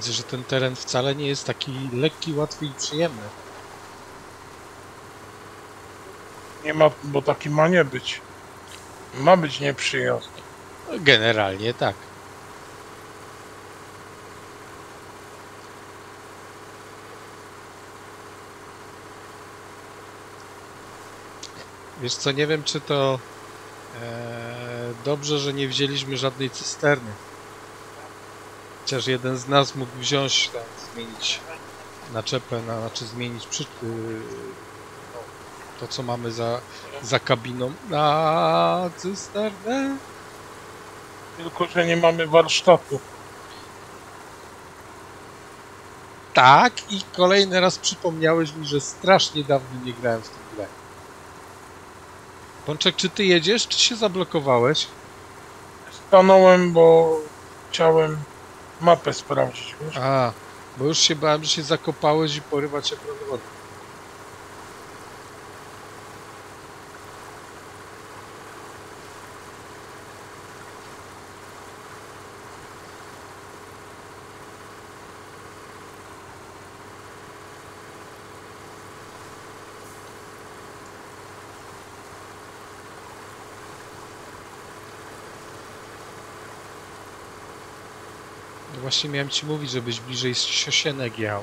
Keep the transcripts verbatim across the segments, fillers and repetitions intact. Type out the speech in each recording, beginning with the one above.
Widzę, że ten teren wcale nie jest taki lekki, łatwy i przyjemny. Nie ma, bo taki ma nie być. Ma być nieprzyjazny. Generalnie tak. Wiesz co, nie wiem, czy to e, dobrze, że nie wzięliśmy żadnej cysterny. Chociaż jeden z nas mógł wziąć, tam, zmienić naczepę, na, znaczy zmienić przy, yy, no, to, co mamy za, za kabiną na cysternę. Tylko, że nie mamy warsztatu. Tak, i kolejny raz przypomniałeś mi, że strasznie dawno nie grałem w tę grę. Pączek, czy ty jedziesz, czy się zablokowałeś? Stanąłem, bo chciałem mapę sprawdzić, wiesz? A, bo już się bałem, że się zakopałeś i porywać się prąd wody. No właśnie miałem ci mówić, żebyś bliżej Siosienek jechał.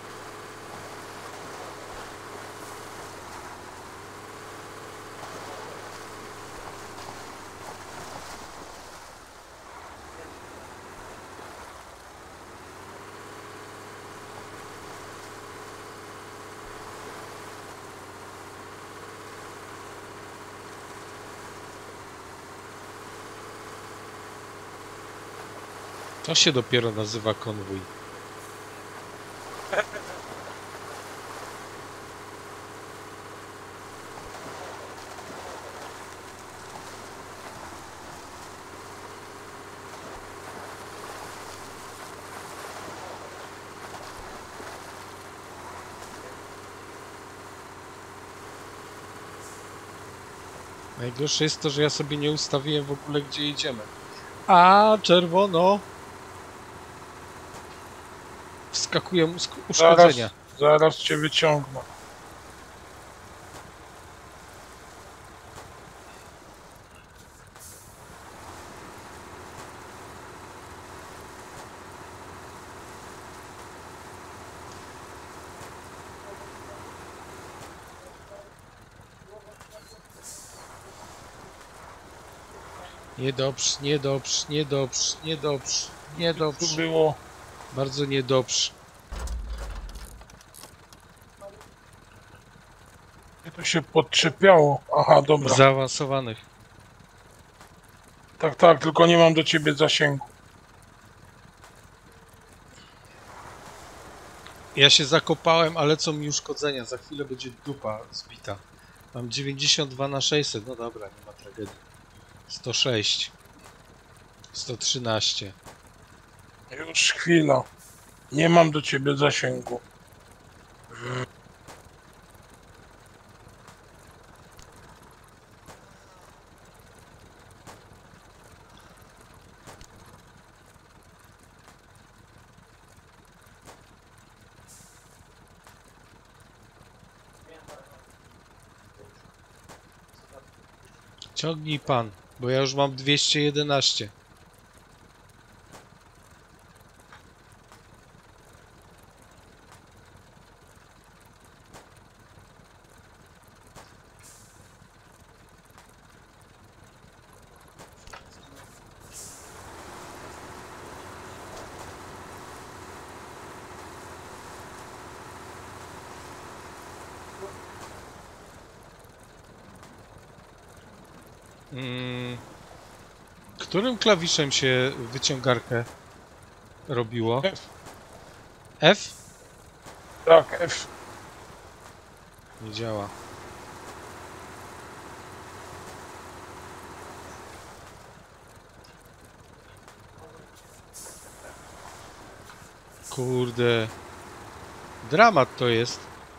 To się dopiero nazywa konwój. Najgorsze jest to, że ja sobie nie ustawiłem w ogóle, gdzie jedziemy. A, czerwono! Wskakują uszkodzenia. Zaraz, zaraz cię wyciągnę. Niedobrze, niedobrze, niedobrze, niedobrze, Tu niedobrze. było... Bardzo niedobrze. To się podczepiało. Aha, dobra. Zaawansowanych. Tak, tak, tylko nie mam do ciebie zasięgu. Ja się zakopałem, ale co mi uszkodzenia? Za chwilę będzie dupa zbita. Mam dziewięćdziesiąt dwa na sześćset. No dobra, nie ma tragedii. sto sześć. sto trzynaście. Już chwila. Nie mam do ciebie zasięgu. Ciągnij pan, bo ja już mam dwieście jedenaście. Hmm. Którym klawiszem się wyciągarkę robiło? F. F? Tak, F. Nie działa. Kurde. Dramat to jest.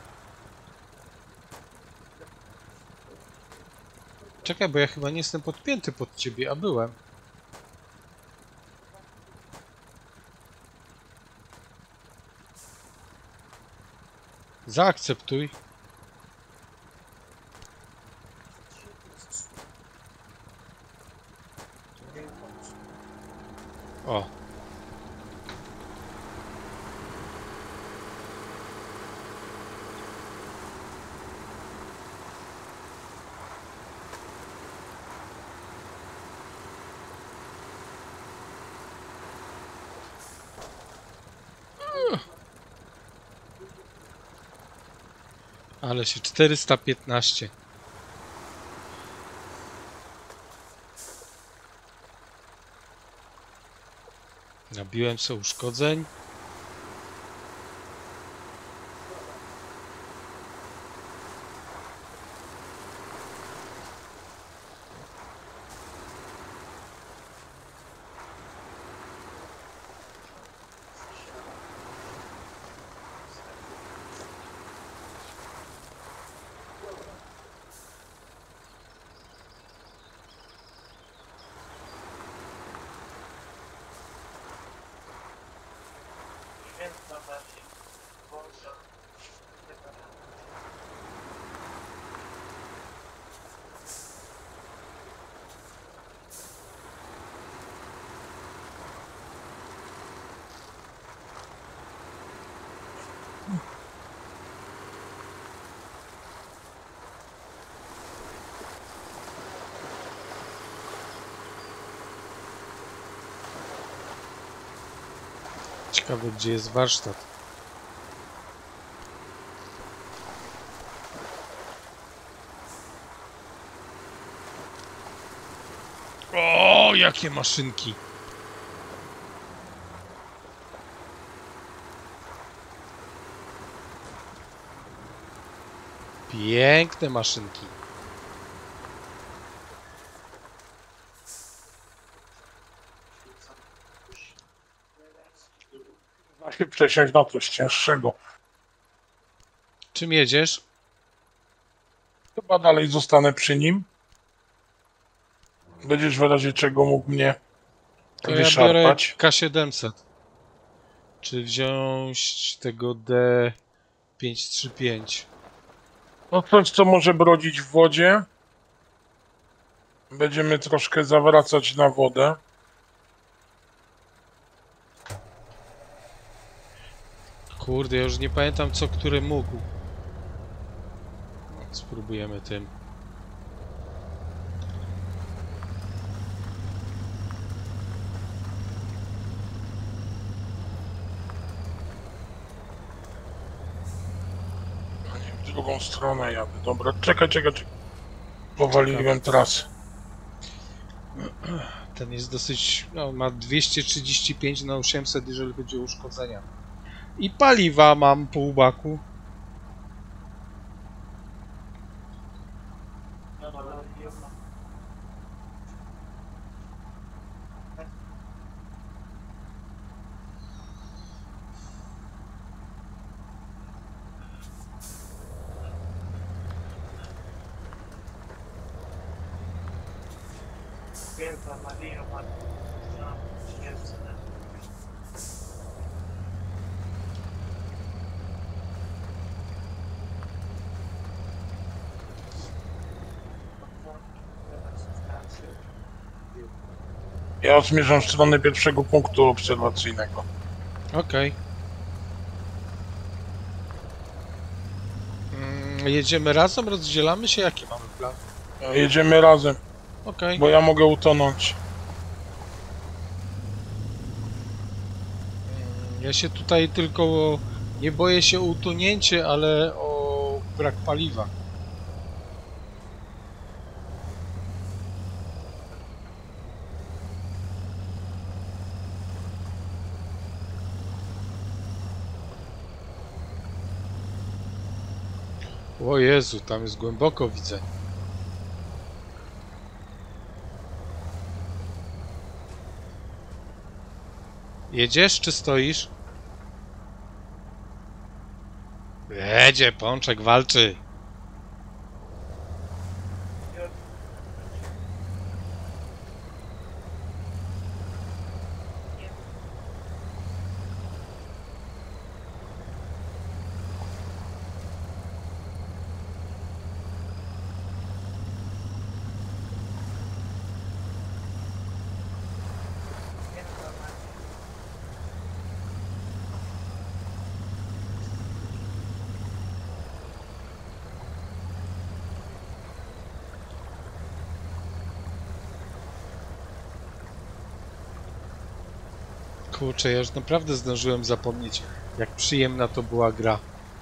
Czekaj, bo ja chyba nie jestem podpięty pod ciebie, a byłem. Zaakceptuj. O. Ale się czterysta piętnaście. Nabiłem sobie uszkodzeń. Ciekawe, gdzie jest warsztat. O, jakie maszynki! Piękne maszynki. Da się przesiąść na coś cięższego. Czym jedziesz? Chyba dalej zostanę przy nim. Będziesz w razie czego mógł mnie To ja biorę wyszarpać. K siedemset. Czy wziąć tego D pięćset trzydzieści pięć? No coś, co może brodzić w wodzie. Będziemy troszkę zawracać na wodę. Kurde, ja już nie pamiętam, co który mógł. Spróbujemy tym. A nie, w drugą stronę jadę. Dobra, czekaj, czekaj, czekaj. Powaliłem trasę. Ten jest dosyć... No, ma dwieście trzydzieści pięć na osiemset, jeżeli chodzi o uszkodzenia. I paliwa mam pół baku. Ja zmierzam w stronę pierwszego punktu obserwacyjnego. Okej. Mm, jedziemy razem, rozdzielamy się? Jaki mamy plan? Jedziemy razem, Okej. bo ja mogę utonąć. Mm, Ja się tutaj tylko... Nie boję się o utonięcie, ale o brak paliwa. O Jezu, tam jest głęboko, widzę. Jedziesz czy stoisz? Jedzie, Pączek walczy. Kurczę, ja już naprawdę zdążyłem zapomnieć, jak przyjemna to była gra.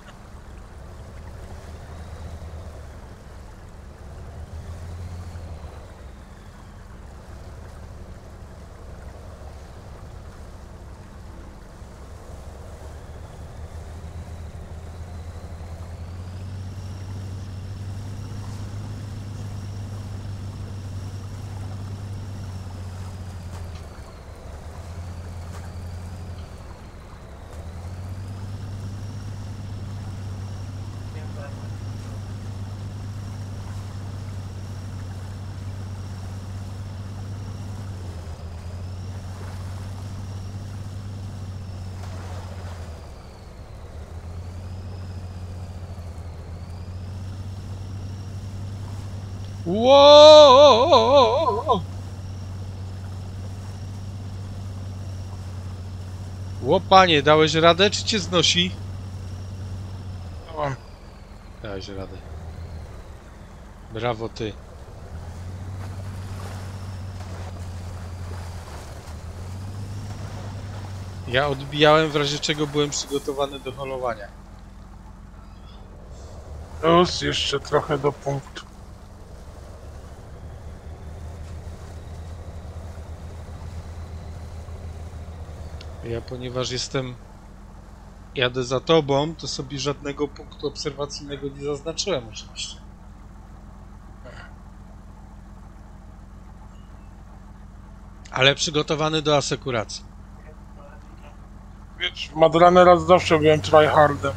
Ło! Ło, panie, dałeś radę, czy cię znosi? Dałem. Dałeś radę. Brawo ty. Ja odbijałem, w razie czego byłem przygotowany do holowania. Plus jeszcze trochę do punktu. Ja, ponieważ jestem... jadę za tobą, to sobie żadnego punktu obserwacyjnego nie zaznaczyłem oczywiście. Ale przygotowany do asekuracji. Wiesz, w Madranera zawsze byłem tryhardem.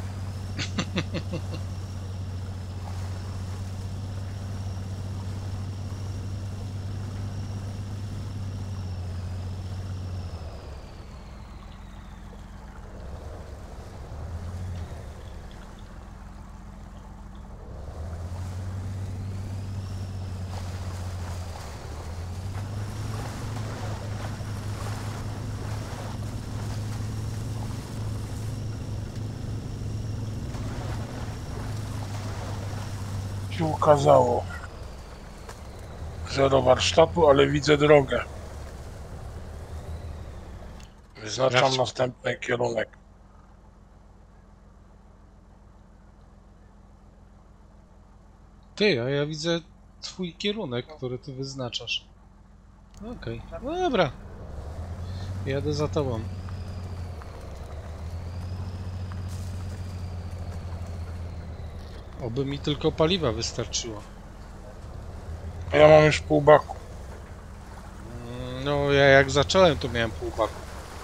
Się ukazało. Zero warsztatu, ale widzę drogę. Wyznaczam Sprawdź. następny kierunek. Ty, a ja widzę twój kierunek, który ty wyznaczasz. Okej, okay. No dobra. Jadę za tobą. Oby mi tylko paliwa wystarczyło. A ja mam już pół baku. No, ja jak zacząłem, to miałem pół baku.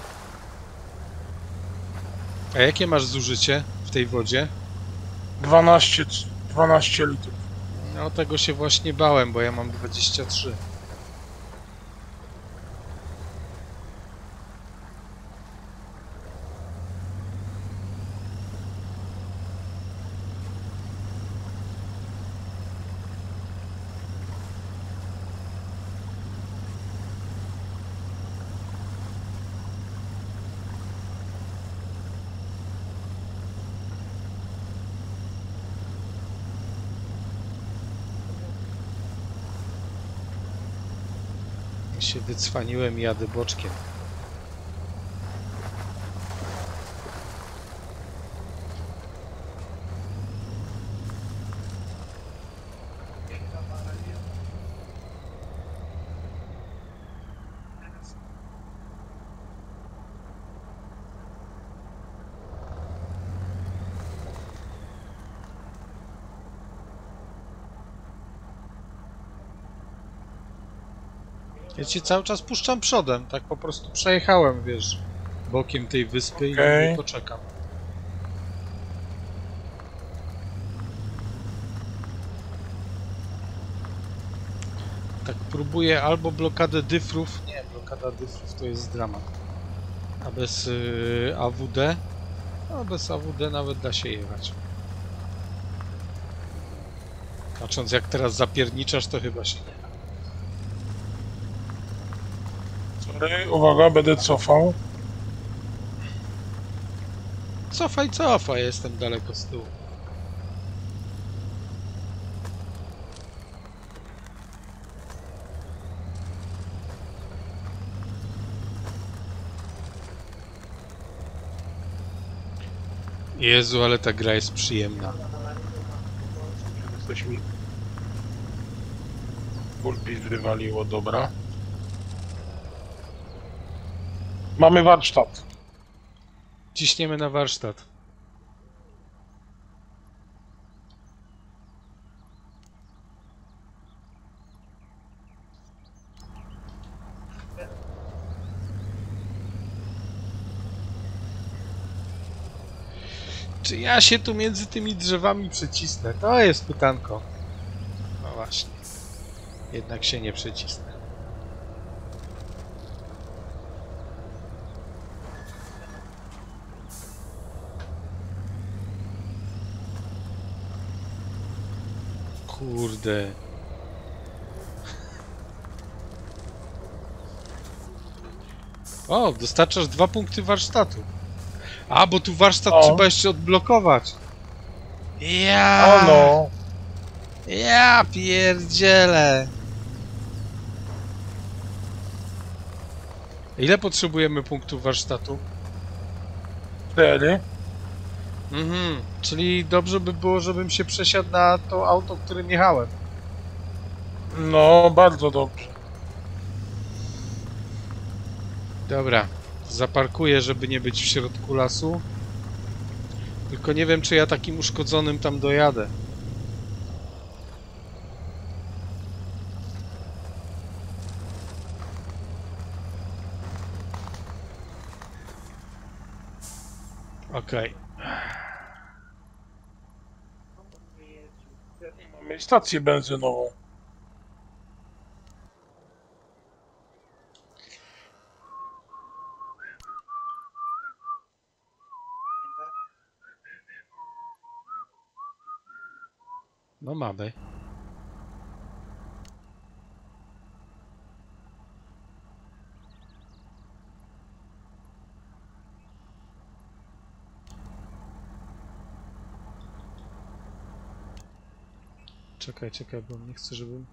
A jakie masz zużycie w tej wodzie? dwanaście, dwanaście litrów. No, tego się właśnie bałem, bo ja mam dwadzieścia trzy. Się wycwaniłem i jadę boczkiem. Ja cię cały czas puszczam przodem, tak po prostu przejechałem, wiesz, bokiem tej wyspy Okay. i nie poczekam. Tak próbuję albo blokadę dyfrów, nie, blokada dyfrów to jest dramat, a bez yy, A W D, a bez A W D nawet da się jechać. Patrząc jak teraz zapierniczasz, to chyba się nie da. Sorry, uwaga, będę cofał. Cofaj, cofaj, jestem daleko z tyłu. Jezu, ale ta gra jest przyjemna. Coś mi pulpit wywaliło, dobra. Mamy warsztat. Ciśniemy na warsztat. Czy ja się tu między tymi drzewami przecisnę? To jest pytanko. No właśnie. Jednak się nie przecisnę. Kurde. O, dostarczasz dwa punkty warsztatu. A, bo tu warsztat O. trzeba jeszcze odblokować. Ja. O no. Ja pierdzielę. Ile potrzebujemy punktów warsztatu? Cztery. Mhm, czyli dobrze by było, żebym się przesiadł na to auto, którym jechałem. No, bardzo dobrze. Dobra, zaparkuję, żeby nie być w środku lasu. Tylko nie wiem, czy ja takim uszkodzonym tam dojadę. Okej. Mamy stację benzynową. No mamy. Czekaj, czekaj, bo nie chcę, żebym...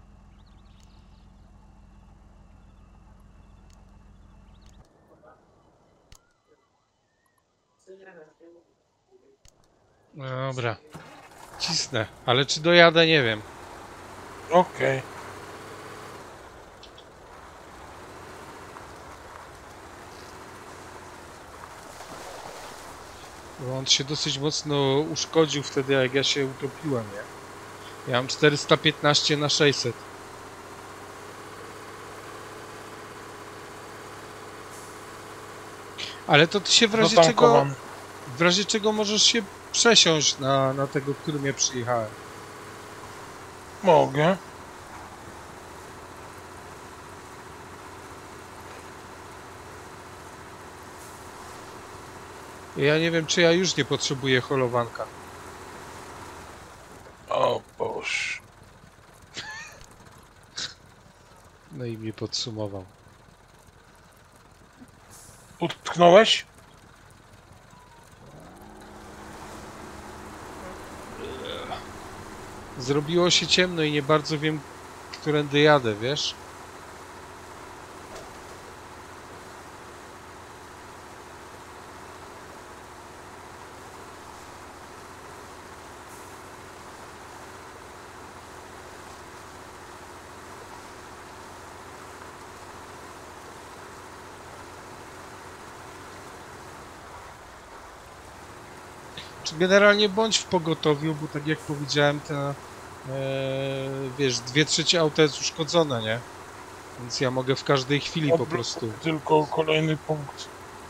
No dobra. Cisnę, ale czy dojadę, nie wiem. Okej. Bo on się dosyć mocno uszkodził wtedy, jak ja się utopiłem, nie? Ja mam czterysta piętnaście na sześćset. Ale to ty się w razie czego... Zatankowany. W razie czego możesz się przesiąść na, na tego, którym ja przyjechałem. Mogę. Ja nie wiem, czy ja już nie potrzebuję holowanka. O Boże. No i mnie podsumował. Utknąłeś? Zrobiło się ciemno i nie bardzo wiem, którędy jadę, wiesz? Czy generalnie bądź w pogotowiu, bo tak jak powiedziałem, to e, wiesz, dwie trzecie auta jest uszkodzone, nie? Więc ja mogę w każdej chwili po prostu. Tylko kolejny punkt.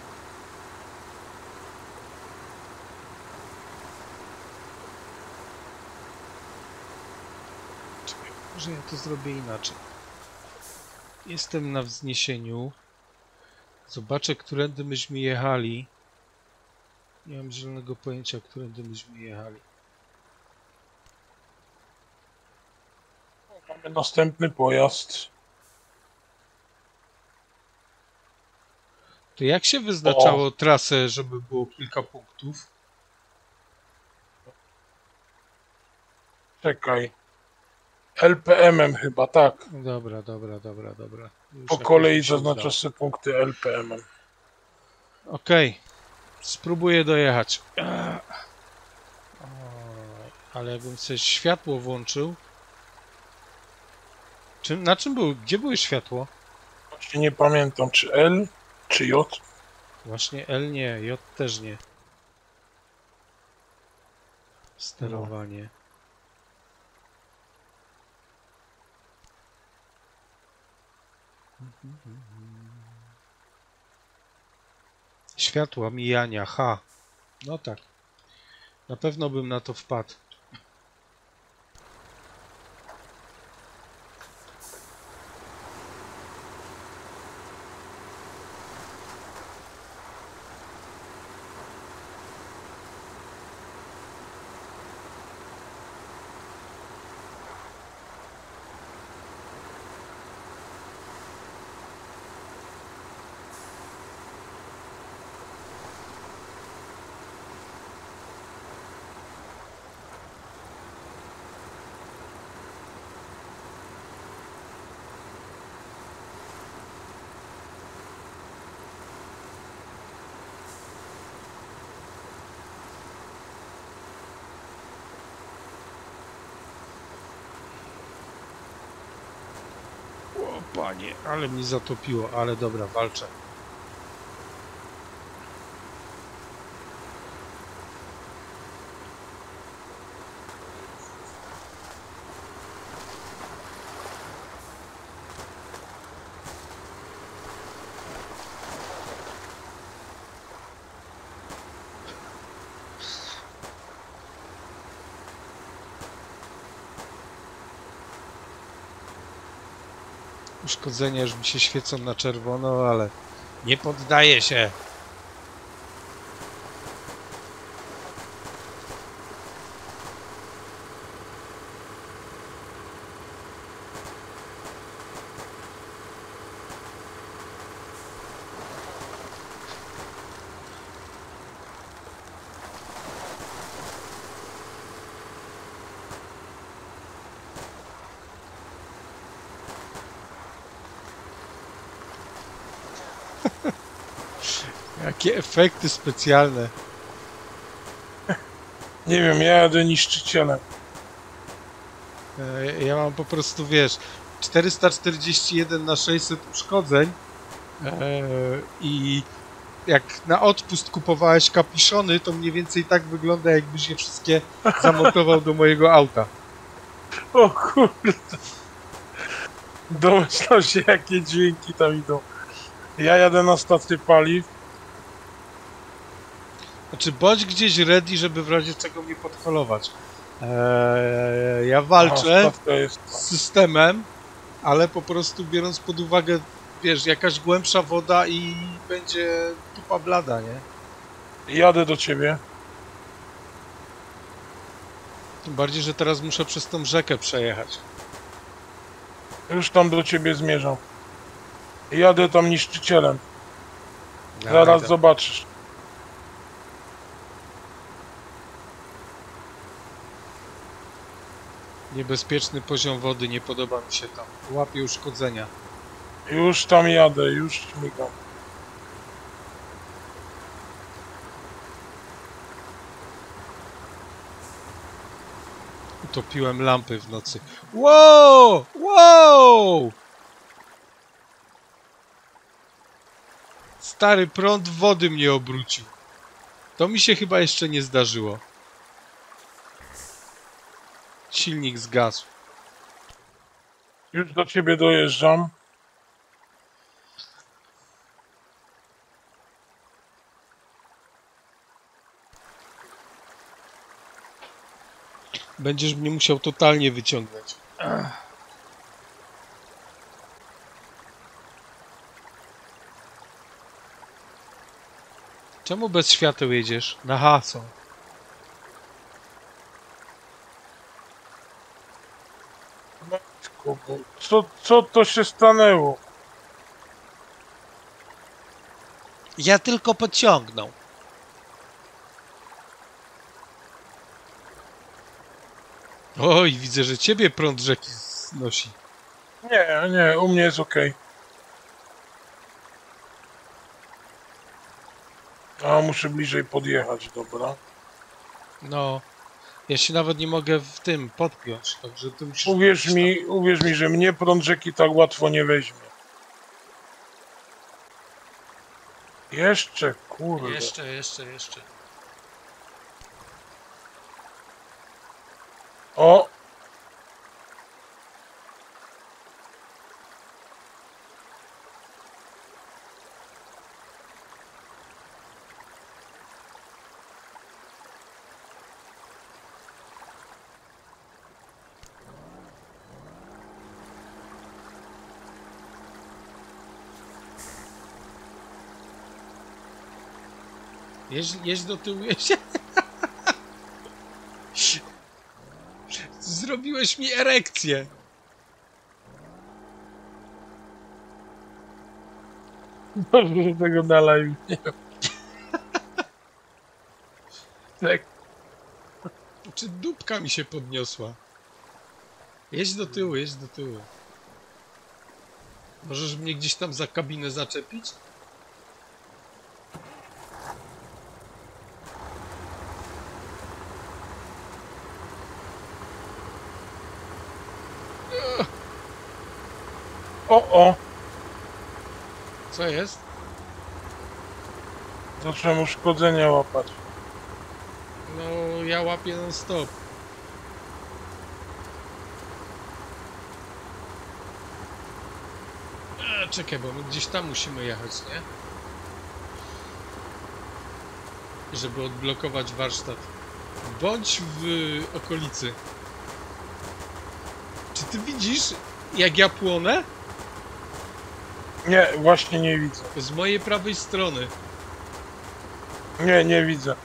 Czekaj, może ja to zrobię inaczej. Jestem na wzniesieniu. Zobaczę, którędy myśmy jechali. Nie mam zielonego pojęcia, którędy myśmy jechali. Mamy następny pojazd. To jak się wyznaczało o. trasę, żeby było kilka punktów? Czekaj. L P M-em chyba, tak. Dobra, dobra, dobra, dobra. Już Po kolei zaznaczasz zaznaczasz sobie punkty L P M-em. Okej. Okay. Spróbuję dojechać. O, ale jakbym sobie światło włączył... Czy, na czym był? Gdzie były światło? Właśnie nie pamiętam, czy L, czy J. Właśnie L nie, J też nie. Sterowanie. Światła mijania, ha. No tak. Na pewno bym na to wpadł. O panie, ale mi zatopiło, ale dobra, walczę. Uszkodzenia już mi się świecą na czerwono, ale nie poddaję się. Jakie efekty specjalne. Nie wiem, ja jadę niszczycielem. E, Ja mam po prostu, wiesz, czterysta czterdzieści jeden na sześćset uszkodzeń e, i jak na odpust kupowałeś kapiszony, to mniej więcej tak wygląda, jakbyś je wszystkie zamontował do mojego auta. O kurde. Domyślam się, jakie dźwięki tam idą. Ja jadę na stację paliw. Znaczy, bądź gdzieś ready, żeby w razie czego mnie podholować. Eee, ja walczę Aha, stacja jest. z systemem, ale po prostu biorąc pod uwagę, wiesz, jakaś głębsza woda i będzie tupa blada, nie? Jadę do ciebie. Tym bardziej, że teraz muszę przez tą rzekę przejechać. Już tam do ciebie zmierzam. Jadę tam niszczycielem. Dawaj, Zaraz da- zobaczysz. Niebezpieczny poziom wody, nie podoba mi się tam. Łapie uszkodzenia. Już tam jadę, już śmigam. Utopiłem lampy w nocy. Wow! Wow! Stary prąd wody mnie obrócił. To mi się chyba jeszcze nie zdarzyło. Silnik zgasł. Już do ciebie dojeżdżam. Będziesz mnie musiał totalnie wyciągnąć. Ach. Czemu bez świateł jedziesz? Na hasą. Matko, bo co, co to się stanęło? Ja tylko pociągnął. Oj, widzę, że ciebie prąd rzeki znosi. Nie, nie, u mnie jest ok. A muszę bliżej podjechać, dobra. No, ja się nawet nie mogę w tym podpiąć, także ty musisz... Uwierz być mi, uwierz mi, że mnie prąd rzeki tak łatwo nie weźmie. Jeszcze, tam. kurde. Jeszcze, jeszcze, jeszcze. O! Jeźdź, jeźdź do tyłu, jeźdź. Zrobiłeś mi erekcję. Dobrze, że tego na live nie wiem. Tak. Czy dupka mi się podniosła? Jedź do tyłu, jedź do tyłu. Możesz mnie gdzieś tam za kabinę zaczepić? O, o! Co jest? Zacząłem uszkodzenia łapać. No, ja łapię non stop. E, czekaj, bo my gdzieś tam musimy jechać, nie? Żeby odblokować warsztat. Bądź w okolicy. Czy ty widzisz, jak ja płonę? Nie, właśnie nie widzę. Z mojej prawej strony. Nie, nie widzę.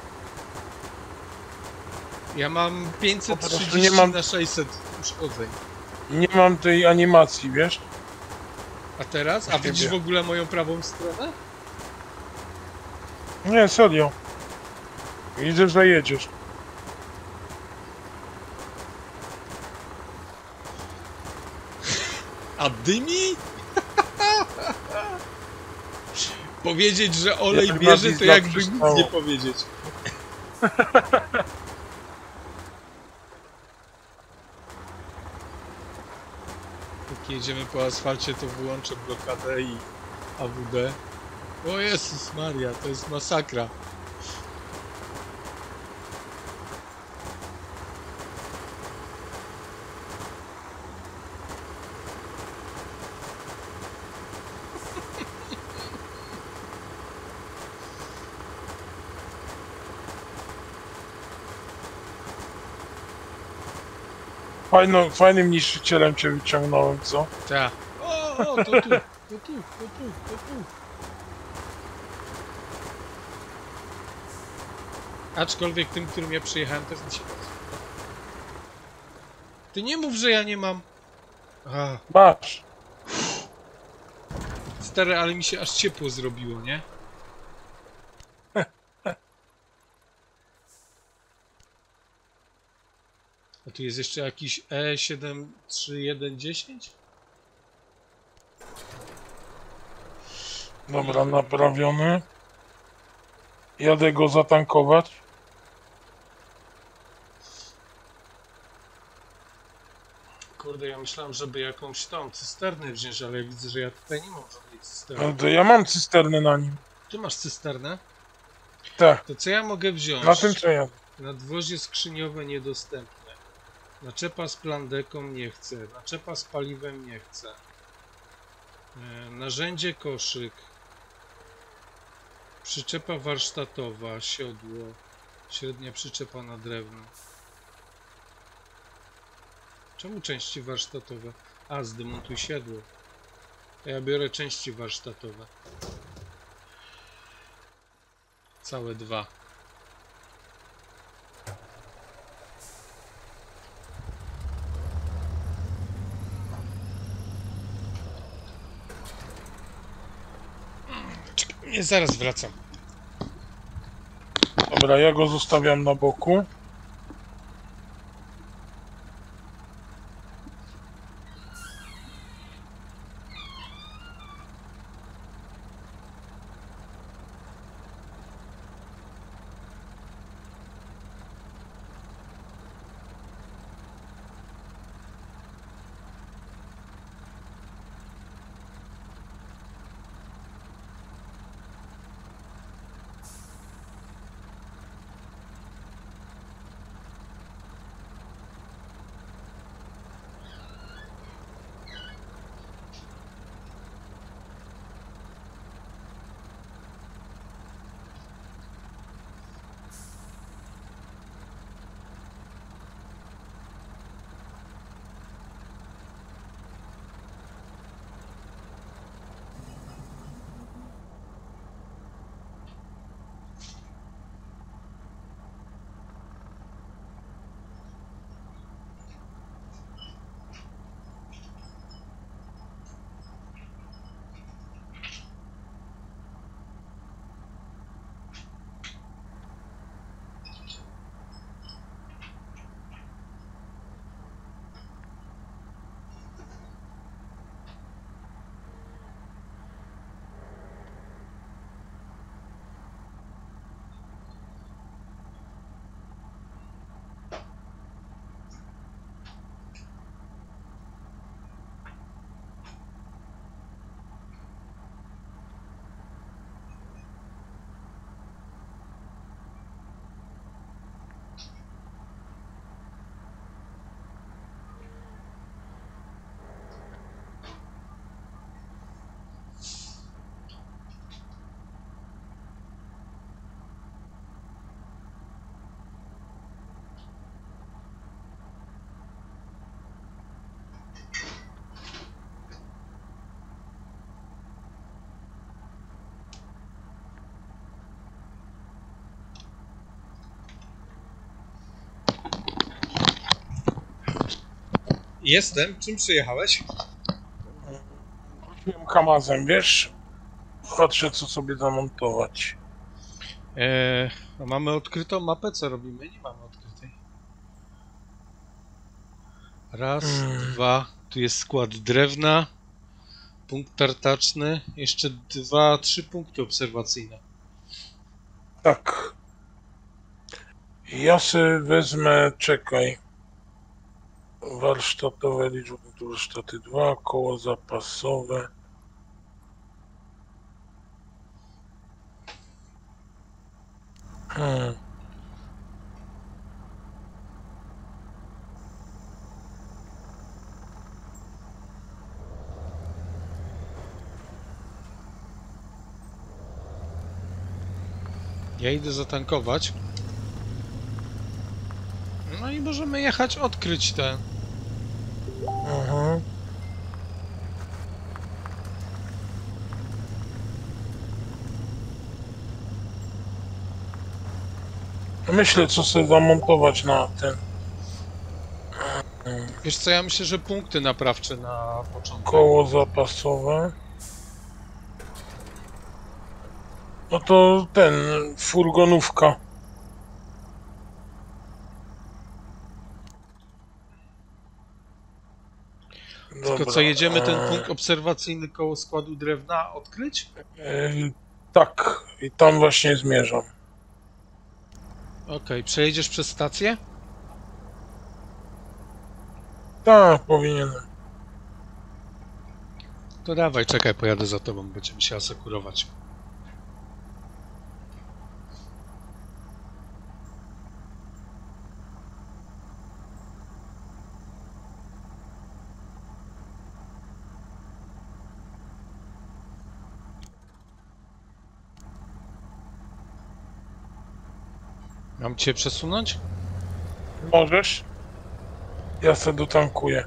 Ja mam pięćset Po prostu trzydzieści nie mam- na sześćset uszkodzeń. Nie mam tej animacji, wiesz? A teraz? A Ciebie. widzisz w ogóle moją prawą stronę? Nie, serio. Widzę, że jedziesz. A dymi? Powiedzieć, że olej Jak bierze, to Władysław jakby nic przystało. nie powiedzieć. Jak jedziemy po asfalcie, to wyłączę blokadę i A W D. O Jezus Maria, to jest masakra. Fajno, fajnym niszczycielem cię wyciągnąłem, co? Ta. O, o, to tu, to tu, to tu, to tu. Aczkolwiek tym, którym ja przyjechałem, też mi się podoba. Ty nie mów, że ja nie mam. A, Masz. stary, ale mi się aż ciepło zrobiło, nie? A tu jest jeszcze jakiś E siedem trzy jeden dziesięć? Dobra, naprawiony. Jadę go zatankować. Kurde, ja myślałem, żeby jakąś tą cysternę wziąć, ale ja widzę, że ja tutaj nie mam żadnej No cysterny. to ja mam cysternę na nim. Ty masz cysternę? Tak, To co ja mogę wziąć? na tym co ja. Nadwozie skrzyniowe niedostępne. Naczepa z plandeką nie chcę. Naczepa z paliwem nie chcę. E, narzędzie koszyk. Przyczepa warsztatowa, siodło. Średnia przyczepa na drewno. Czemu części warsztatowe? A, zdemontuj siodło. To ja biorę części warsztatowe. Całe dwa. Czekaj, nie, zaraz wracam. Dobra, ja go zostawiam na boku. Jestem. Czym przyjechałeś? Wróciłem kamazem, wiesz? Patrzę, co sobie zamontować. Eee, no mamy odkrytą mapę, co robimy? Nie mamy odkrytej. Raz, Hmm. dwa, tu jest skład drewna, punkt tartaczny, jeszcze dwa, trzy punkty obserwacyjne. Tak. Ja sobie wezmę, czekaj. Warsztatowe liczby, tu warsztaty dwa, koło zapasowe. Hmm. Ja idę zatankować. No i możemy jechać odkryć ten. Mhm. Myślę, co sobie zamontować na ten. Wiesz co, ja myślę, że punkty naprawcze na początek. Koło zapasowe. No to ten, furgonówka. Tylko Dobra, co, jedziemy ten e, punkt obserwacyjny koło składu drewna odkryć? e, tak, i tam właśnie zmierzam. Okej, przejedziesz przez stację? Tak, powinienem. To dawaj, czekaj, pojadę za tobą, będziemy się asekurować. Mam cię przesunąć? Możesz? Ja se dotankuję.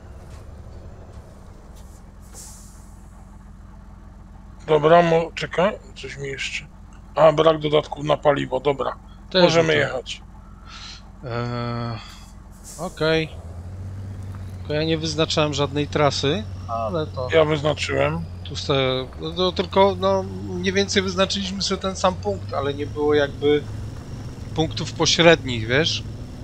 Dobra, mo czekaj, coś mi jeszcze. A, brak dodatków na paliwo, dobra. Też Możemy no to- jechać. Eee, Okej. Tylko ja nie wyznaczałem żadnej trasy, ale to... Ja wyznaczyłem. Tu se, no, to tylko, no, mniej więcej wyznaczyliśmy sobie ten sam punkt, ale nie było jakby punktów pośrednich, wiesz?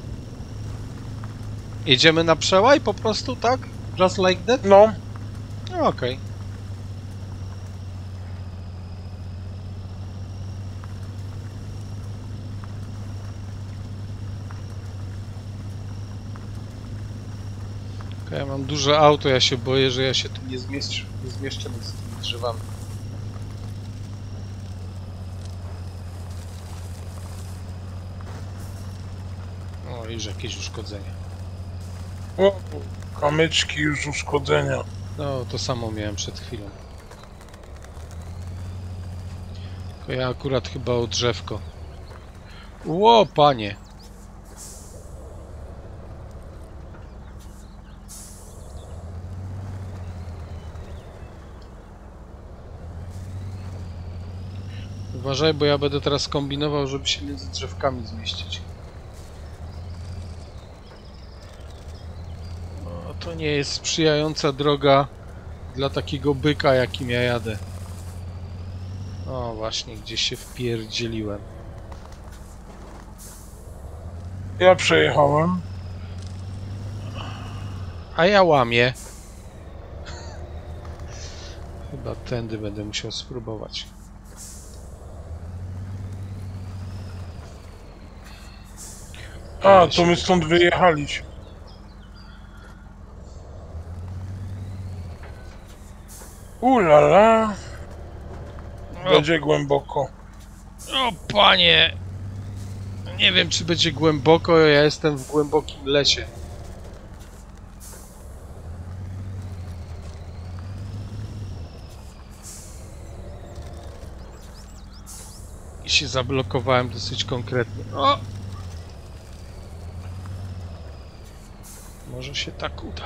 Jedziemy na przełaj po prostu, tak? Just like that? No, No, okej. Okej, ja mam duże auto, ja się boję, że ja się tu nie zmieszczę, nie zmieszczę między tymi drzewami. O, już jakieś uszkodzenia. o, kamyczki już uszkodzenia. No, to samo miałem przed chwilą. Tylko ja akurat chyba o drzewko. Ło, panie! Uważaj, bo ja będę teraz kombinował, żeby się między drzewkami zmieścić. No, to nie jest sprzyjająca droga dla takiego byka, jakim ja jadę. O, właśnie, gdzieś się wpierdzieliłem. Ja przejechałem. A ja łamię. Chyba tędy będę musiał spróbować. A, to my stąd wyjechaliśmy. Ulala. Będzie głęboko. O, panie! Nie wiem, czy będzie głęboko, ja jestem w głębokim lesie. I się zablokowałem dosyć konkretnie. O! Może się tak uda.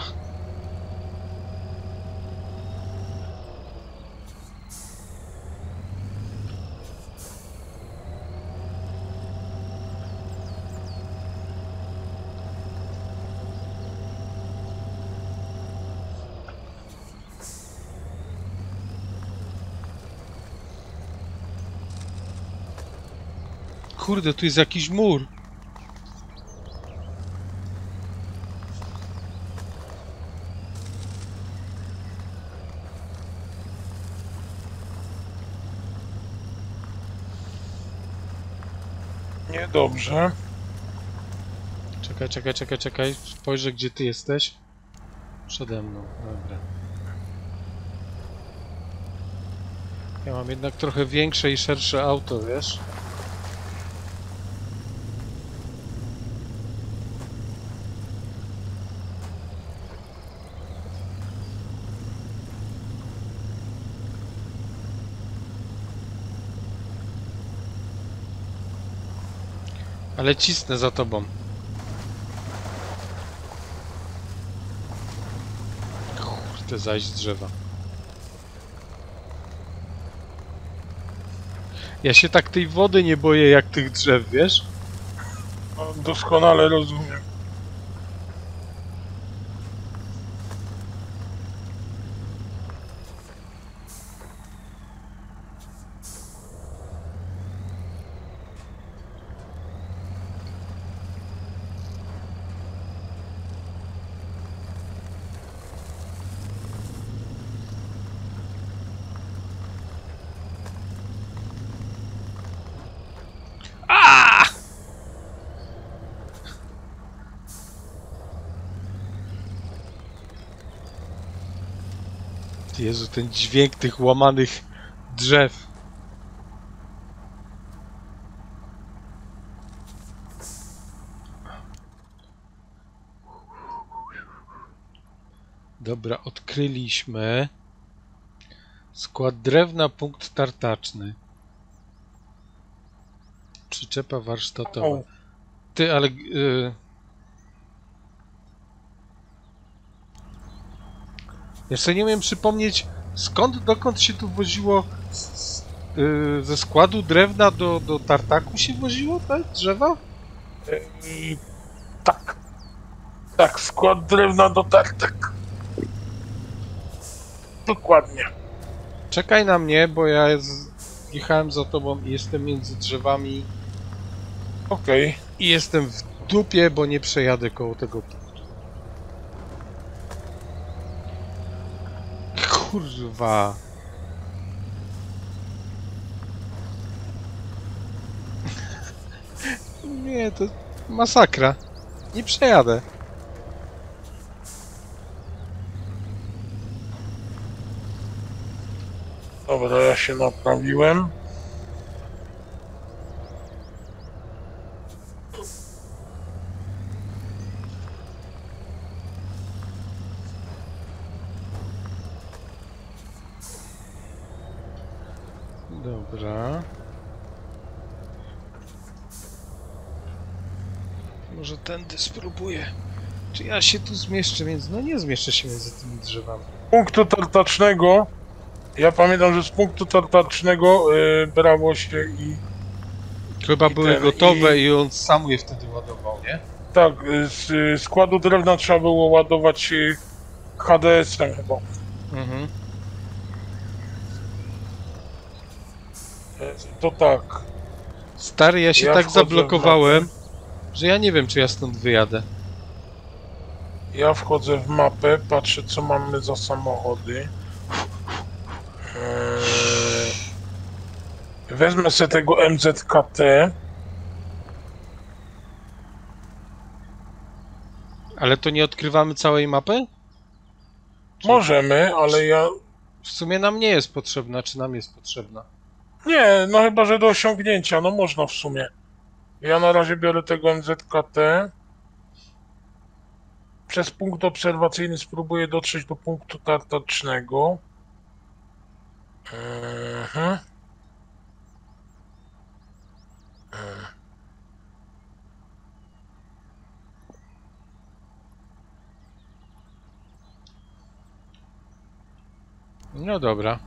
Kurde, tu jest jakiś mur. Niedobrze. Czekaj, czekaj, czekaj, czekaj. Spojrzę, gdzie ty jesteś. Przede mną, dobra. Ja mam jednak trochę większe i szersze auto, wiesz? Ale cisnę za tobą. Kurde, zajść z drzewa. Ja się tak tej wody nie boję jak tych drzew, wiesz? No, doskonale rozumiem. Jezu, ten dźwięk tych łamanych drzew. Dobra, odkryliśmy. Skład drewna, punkt tartaczny. Przyczepa warsztatowa. O, Ty, ale... Yy... Ja sobie nie umiem przypomnieć, skąd, dokąd się tu woziło z, z, yy, ze składu drewna do, do tartaku się woziło, tak? Drzewa? i tak. Tak, skład drewna do tartak. Dokładnie. Czekaj na mnie, bo ja z... jechałem za tobą i jestem między drzewami Okej. Okay. i jestem w dupie, bo nie przejadę koło tego punktu. Kurwa. Nie, to masakra. Nie przejadę. Dobra, ja się naprawiłem. Dobra. Może tędy spróbuję. Czy ja się tu zmieszczę między... No nie zmieszczę się między tymi drzewami. Punktu tartacznego. Ja pamiętam, że z punktu tartacznego yy, brało się i... Chyba I były ten, gotowe i... i on sam je wtedy ładował, nie? Tak, z y, składu drewna trzeba było ładować y, H D S-em chyba. Mhm. To tak. Stary, ja się Ja tak wchodzę w zablokowałem, że ja nie wiem, czy ja stąd wyjadę. Ja wchodzę w mapę, patrzę, co mamy za samochody. Eee, wezmę sobie tego M Z K T. Ale to nie odkrywamy całej mapy? Czy... Możemy, ale ja... W sumie nam nie jest potrzebna, czy nam jest potrzebna? Nie, no chyba, że do osiągnięcia, no można w sumie. Ja na razie biorę tego M Z K T. Przez punkt obserwacyjny spróbuję dotrzeć do punktu tartacznego. Mhm. No dobra.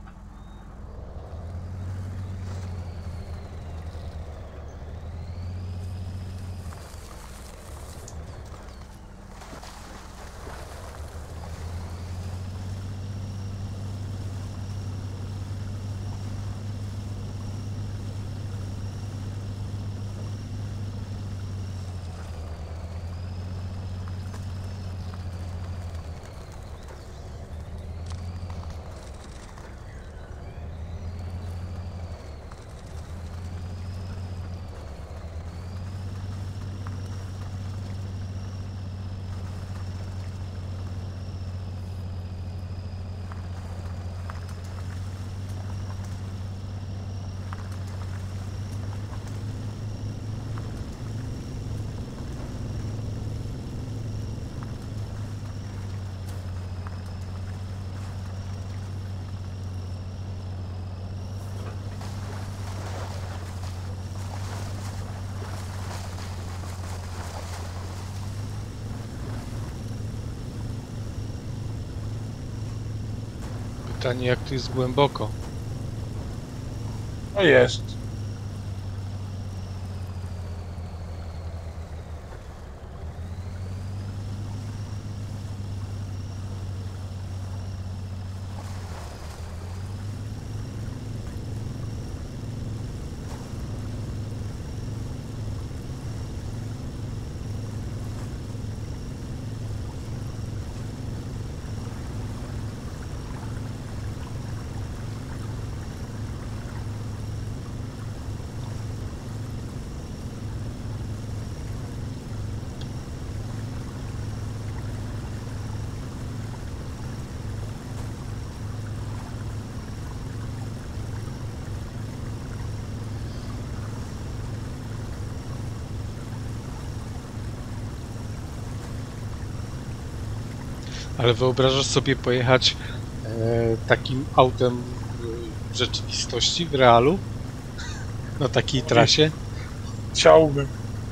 Pytanie, jak tu jest głęboko. No jest. Ale wyobrażasz sobie pojechać e, takim autem w rzeczywistości, w realu? Na takiej trasie? Chciałbym.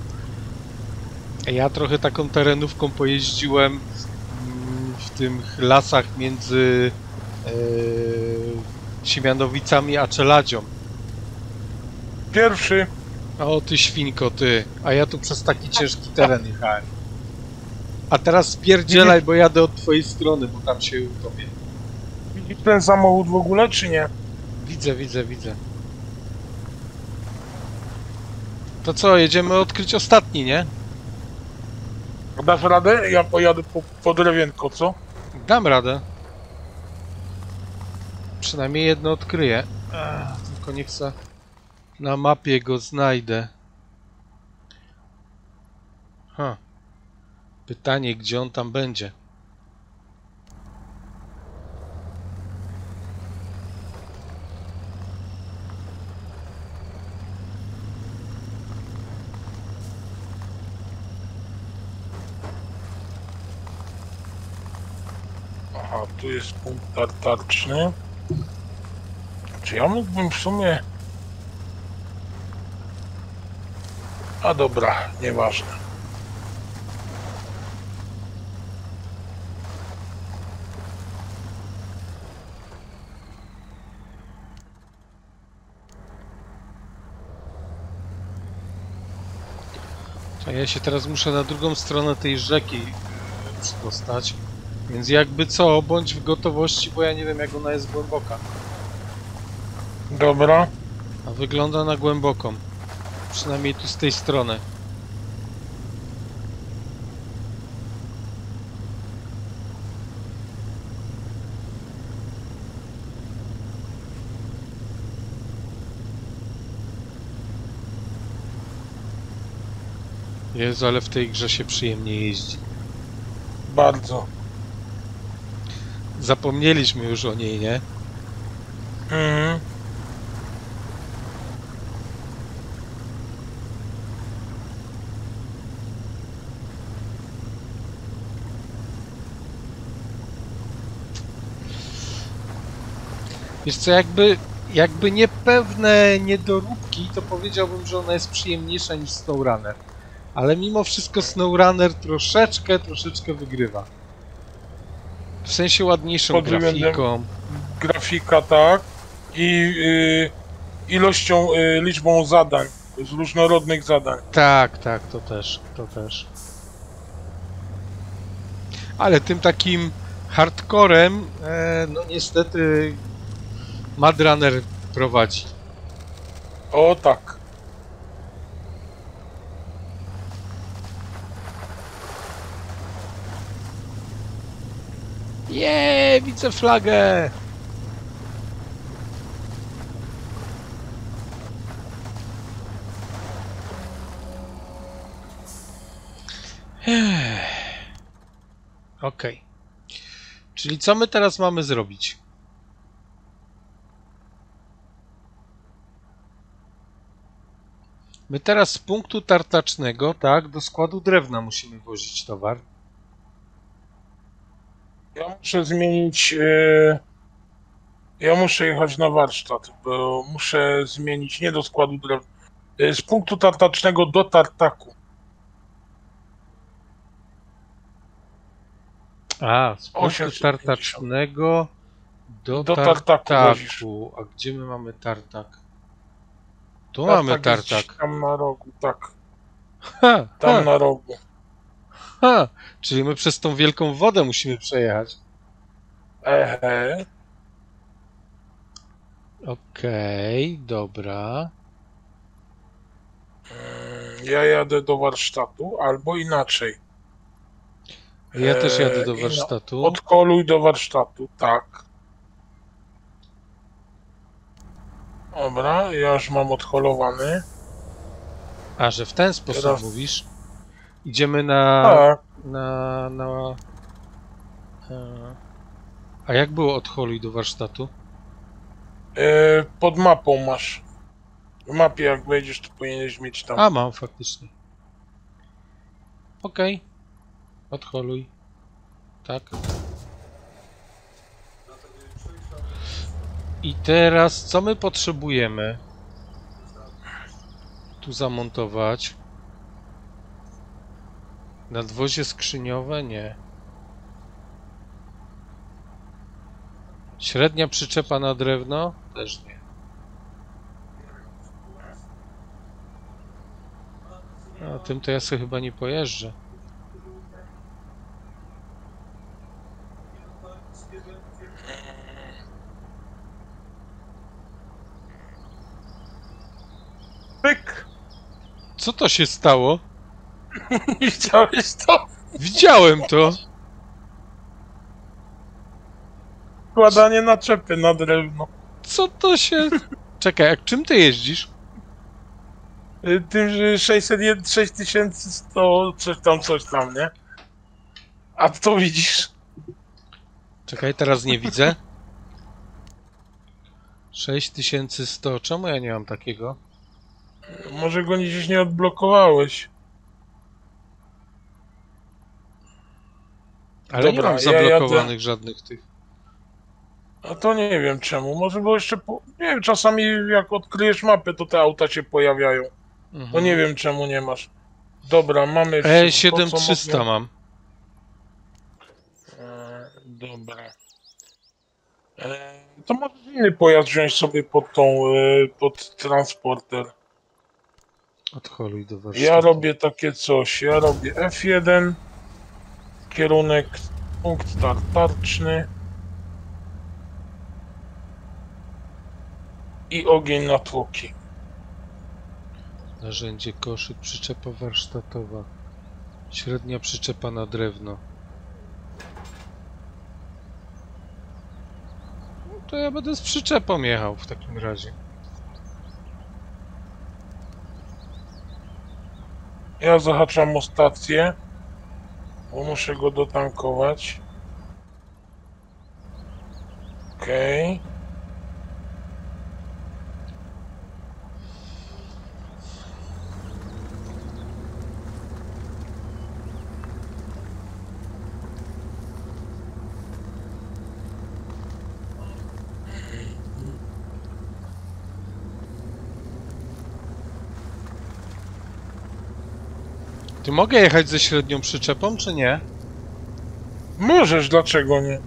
Ja trochę taką terenówką pojeździłem mm, w tych lasach między e, Siemianowicami a Czeladzią. Pierwszy. O ty świnko, ty. A ja tu przez taki ciężki teren jechałem. A teraz spierdzielaj, bo jadę od twojej strony, bo tam się utopię. Widzisz ten samochód w ogóle, czy nie? Widzę, widzę, widzę. To co, jedziemy odkryć ostatni, nie? Dasz radę? Ja pojadę po, po drewienko, co? Dam radę. Przynajmniej jedno odkryję. Ech, tylko nie chcę... Na mapie go znajdę. Ha. Pytanie, gdzie on tam będzie? Aha, tu jest punkt tartaczny. Czy ja mógłbym w sumie... A dobra, nieważne. A ja się teraz muszę na drugą stronę tej rzeki przedostać. Więc jakby co, bądź w gotowości, bo ja nie wiem, jak ona jest głęboka. Dobra. A wygląda na głęboką. Przynajmniej tu z tej strony. Jezu, ale w tej grze się przyjemnie jeździ. Bardzo. Zapomnieliśmy już o niej, nie? Mhm. Wiesz co, jakby, jakby nie pewne niedoróbki, to powiedziałbym, że ona jest przyjemniejsza niż SnowRunner. Ale mimo wszystko SnowRunner troszeczkę, troszeczkę wygrywa. W sensie ładniejszą Pod względem grafiką. Grafika, tak. I y, ilością, y, liczbą zadań. Z różnorodnych zadań. Tak, tak, to też, to też. Ale tym takim hardcorem, e, no niestety Mad Runner prowadzi. O tak. Jeee, widzę flagę! Okej. Okay. Czyli co my teraz mamy zrobić? My teraz z punktu tartacznego, tak, do składu drewna musimy wozić towar. Ja muszę zmienić... Y, ja muszę jechać na warsztat, bo muszę zmienić nie do składu drewna. Y, z punktu tartacznego do tartaku. A, z punktu tartacznego Do, Do tartaku. tartaku wozisz. A gdzie my mamy tartak? Tu Tartak mamy jest gdzieś tartak. tam na rogu, tak. Ha, Tam ha, na rogu. ha. Czyli my przez tą wielką wodę musimy przejechać. Ehe. Okej, dobra. Mm, Ja jadę do warsztatu, albo inaczej. Ja też jadę do Eee, i na- warsztatu. Odkoluj do warsztatu, tak. Dobra, ja już mam odholowany. A, że w ten sposób Teraz- mówisz? Idziemy na... Tak, na... na... e, A jak było od holu do warsztatu? eee, pod mapą masz. W mapie jak wejdziesz, to powinieneś mieć tam. A, mam faktycznie. Okej. Odholuj. Tak. I teraz co my potrzebujemy? Tu zamontować. Nadwozie skrzyniowe? Nie. Średnia przyczepa na drewno? Też nie. A tym to ja sobie chyba nie pojeżdżę. Pyk! Co to się stało? Widziałeś to? Widziałem to! Składanie naczepy na drewno. Co to się... Czekaj, jak czym ty jeździsz? Y, Tym, że sześćset jeden, sześć tysięcy sto, coś tam, coś tam, nie? A to widzisz? Czekaj, teraz nie widzę. sześć tysięcy sto. Czemu ja nie mam takiego? Może go gdzieś nie odblokowałeś. Ale Dobra, nie mam ja zablokowanych jadę. żadnych tych. A to nie wiem czemu. Może bo jeszcze. Po... Nie wiem, czasami jak odkryjesz mapę, to te auta się pojawiają. Mhm. To nie wiem czemu nie masz. Dobra, mamy E wszystko, siedem co trzysta mogę- mam. E, dobra. E, to możesz inny pojazd wziąć sobie pod tą, e, pod transporter. Odholuj do warsztatu. Ja robię takie coś. Ja robię F jeden. Kierunek punkt tartaczny. I ogień na tłoki. Narzędzie koszyk, przyczepa warsztatowa. Średnia przyczepa na drewno. No to ja będę z przyczepą jechał w takim razie. Ja zahaczam o stację, bo muszę go dotankować. Okej. Ty mogę jechać ze średnią przyczepą, czy nie? Możesz, dlaczego nie?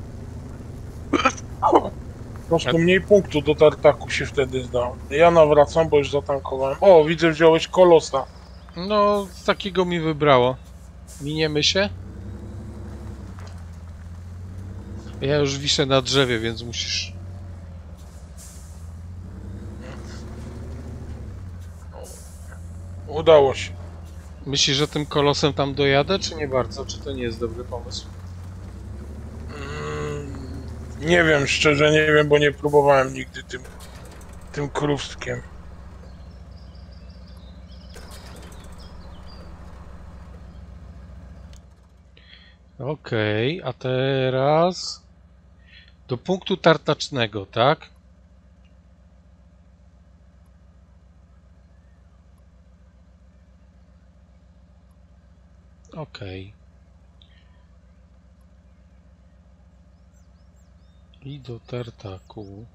Po prostu mniej punktu do tartaku się wtedy zda. Ja nawracam, bo już zatankowałem. O, widzę, wziąłeś kolosa. No, takiego mi wybrało. Miniemy się? Ja już wiszę na drzewie, więc musisz... Udało się. Myślisz, że tym kolosem tam dojadę, czy nie bardzo? Czy to nie jest dobry pomysł? Mm, nie wiem, szczerze nie wiem, bo nie próbowałem nigdy tym, tym krówstkiem. Okej, a teraz... Do punktu tartacznego, tak? Okej. I do tartaku.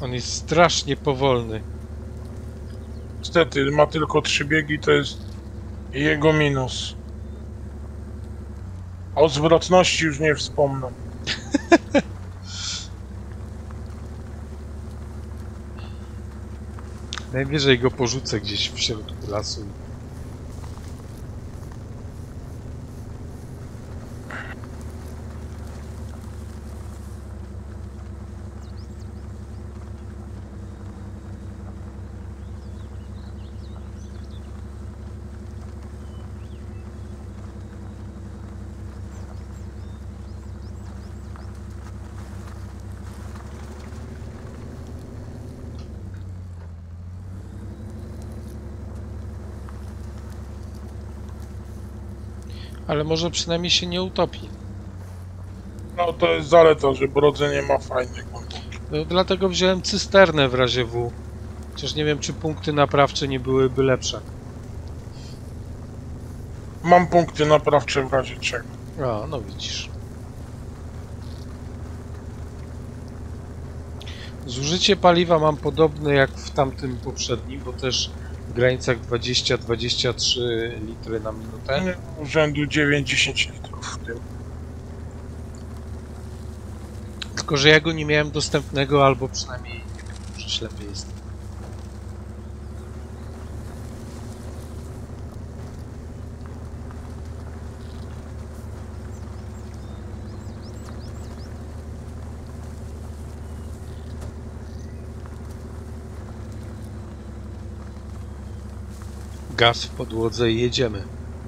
On jest strasznie powolny. Niestety, ma tylko trzy biegi, to jest jego minus. O zwrotności już nie wspomnę. Najwyżej go porzucę gdzieś w środku lasu. Ale może przynajmniej się nie utopi. No to jest zaleta, że brodzenie ma fajne głębokie. No, dlatego wziąłem cysternę w razie W. Chociaż nie wiem, czy punkty naprawcze nie byłyby lepsze. Mam punkty naprawcze w razie czego. A, no widzisz. Zużycie paliwa mam podobne jak w tamtym poprzednim, bo też w granicach dwadzieścia do dwudziestu trzech litry na minutę. Rzędu dziewięć do dziesięciu litrów w tym. Tylko że ja go nie miałem dostępnego, albo przynajmniej, nie wiem, może ślepy jest. Gaz w podłodze i jedziemy.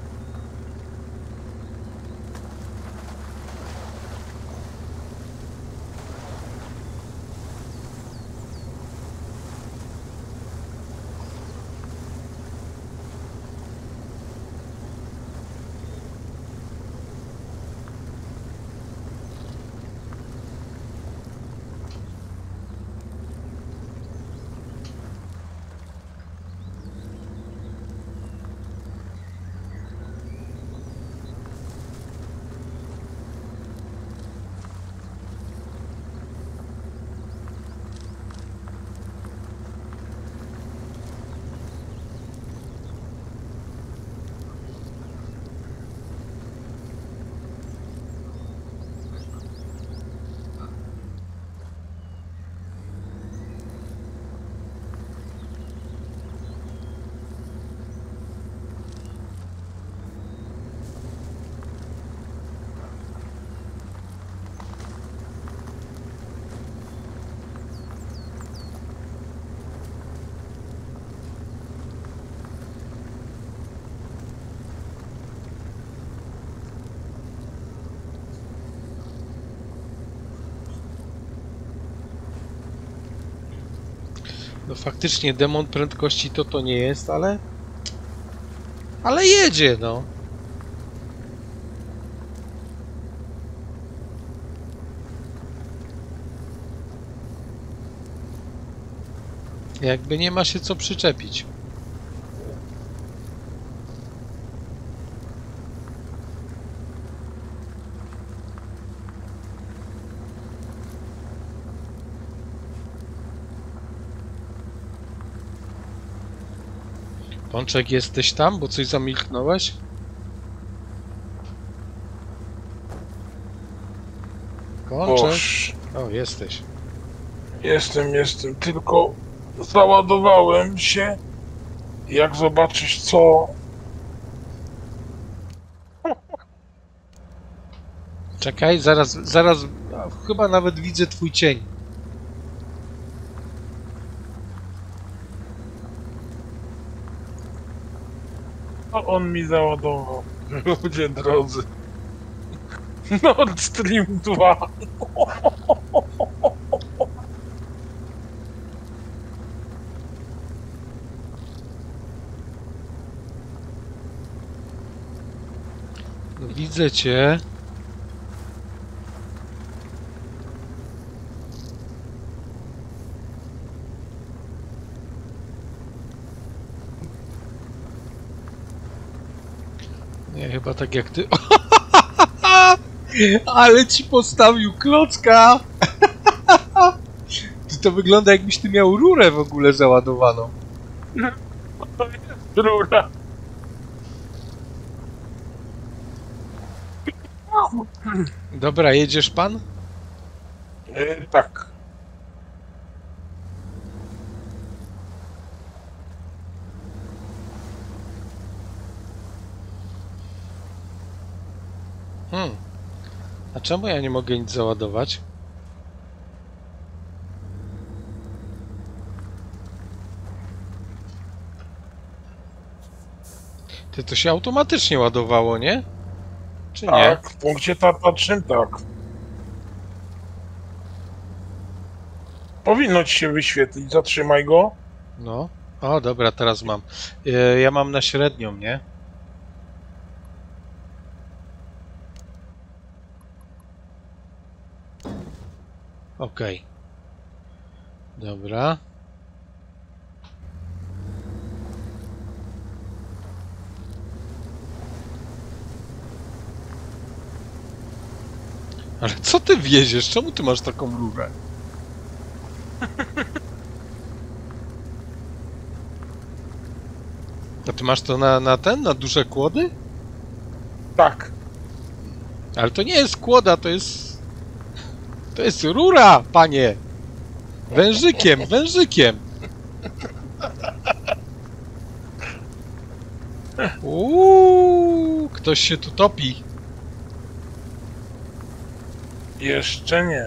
No faktycznie demon prędkości to to nie jest, ale... Ale jedzie, no. Jakby nie ma się co przyczepić. Pączek, jesteś tam? Bo coś zamilknąłeś? Pączek? Boż, O, jesteś. jestem, jestem, tylko załadowałem się. Jak zobaczysz co... Czekaj, zaraz, zaraz, chyba nawet widzę twój cień. No on mi załadował. Ludzie drodzy. Nord Stream dwa. No, widzę cię. Nie, chyba tak jak ty. Ale ci postawił klocka! To wygląda, jakbyś ty miał rurę w ogóle załadowaną. To jest rura. Dobra, jedziesz pan? E, tak. Hmm. A czemu ja nie mogę nic załadować? Ty, to się automatycznie ładowało, nie? Czy nie? Tak, w punkcie tartacznym tak. Powinno ci się wyświetlić. Zatrzymaj go. No. O, dobra, teraz mam. E, ja mam na średnią, nie? Okej. Dobra. Ale co ty wieziesz? Czemu ty masz taką rurę? A ty masz to na, na ten? Na duże kłody? Tak. Ale to nie jest kłoda, to jest... To jest rura, panie! Wężykiem, wężykiem! Uuu, ktoś się tu topi. Jeszcze nie.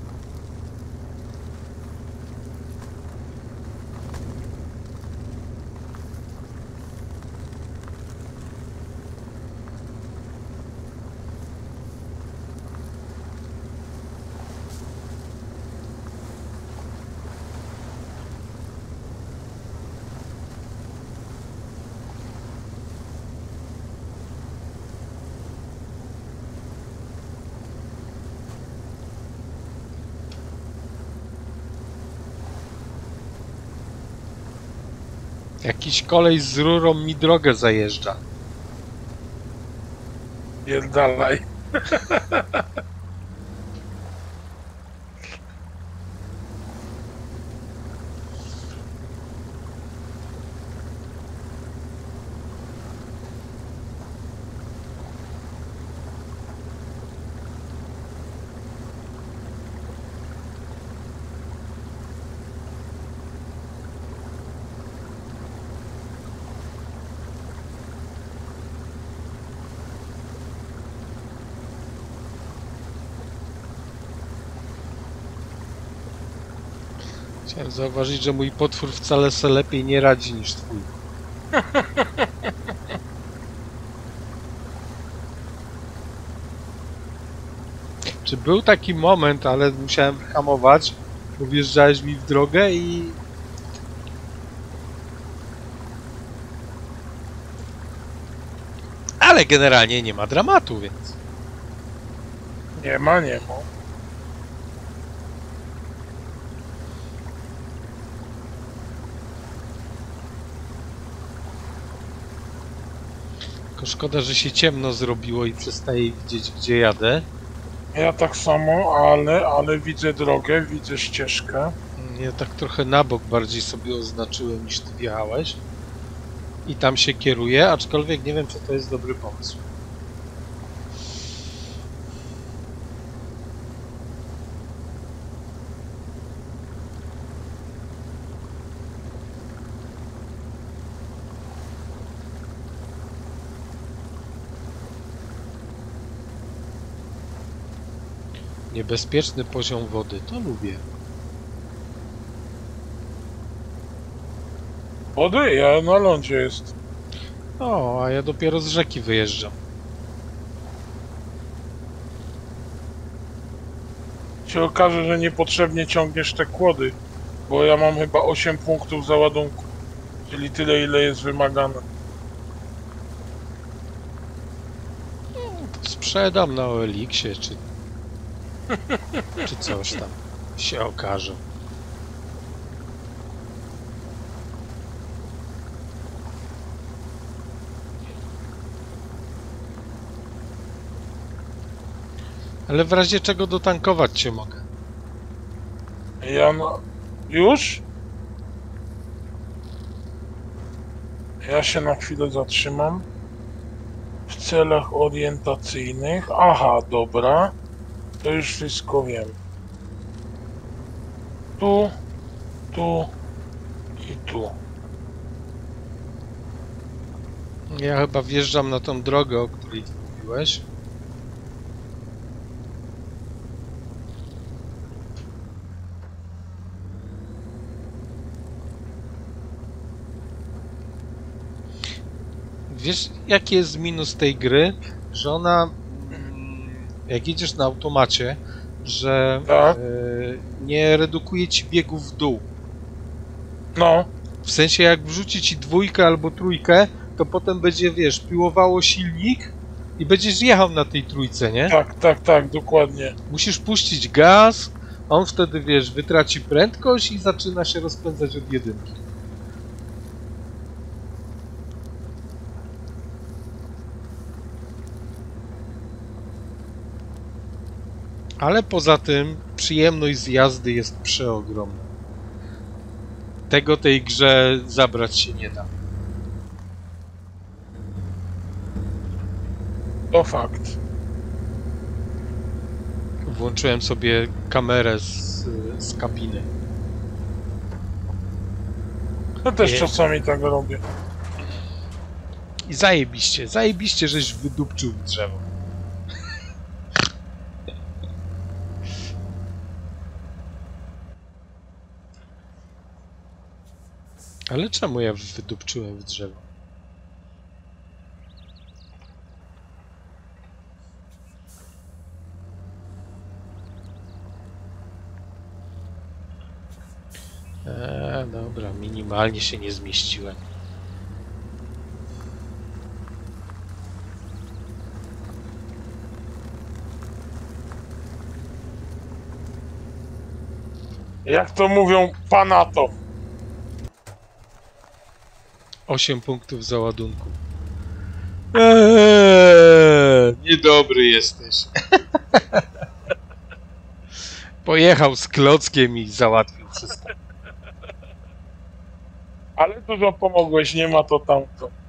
Jakiś kolej z rurą mi drogę zajeżdża. Pierdalaj. Chciałem zauważyć, że mój potwór wcale se lepiej nie radzi niż twój. Czy był taki moment, ale musiałem wyhamować, bo wjeżdżałeś mi w drogę i... Ale generalnie nie ma dramatu, więc... Nie ma, nie ma. Tylko szkoda, że się ciemno zrobiło i przestaję widzieć, gdzie jadę. Ja tak samo, ale, ale widzę drogę, widzę ścieżkę. Ja tak trochę na bok bardziej sobie oznaczyłem, niż ty wjechałeś. I tam się kieruję, aczkolwiek nie wiem, czy to jest dobry pomysł. Niebezpieczny poziom wody, to lubię. Wody? Ja na lądzie jest. O, a ja dopiero z rzeki wyjeżdżam. Się okaże, że niepotrzebnie ciągniesz te kłody, bo ja mam chyba osiem punktów załadunku, czyli tyle, ile jest wymagane. Sprzedam na O L X-ie, czy... czy coś tam się okaże. Ale w razie czego dotankować cię mogę. Ja na, Już? Ja się na chwilę zatrzymam. W celach orientacyjnych. Aha, dobra. To już wszystko wiem. Tu, tu i tu. Ja chyba wjeżdżam na tą drogę, o której ty mówiłeś. Wiesz, jaki jest minus tej gry? Że ona, mm, jak jedziesz na automacie, że Tak. e, nie redukuje ci biegów w dół. No, W sensie, jak wrzuci ci dwójkę albo trójkę, to potem będzie, wiesz, piłowało silnik i będziesz jechał na tej trójce, nie? tak, tak, tak, dokładnie. Musisz puścić gaz, a on wtedy, wiesz, wytraci prędkość i zaczyna się rozpędzać od jedynki. Ale poza tym przyjemność z jazdy jest przeogromna. Tego tej grze zabrać się nie da. To fakt. Włączyłem sobie kamerę z, z kabiny. Ja też Nie. czasami tak robię. I zajebiście, zajebiście, żeś wydupczył w drzewo. Ale czemu ja wydupczyłem w drzewo? Eee, dobra, minimalnie się nie zmieściłem. Jak to mówią, panato. osiem punktów załadunku. Eee, niedobry jesteś. Pojechał z klockiem i załatwił wszystko. Ale dużo pomogłeś, nie ma to tamto.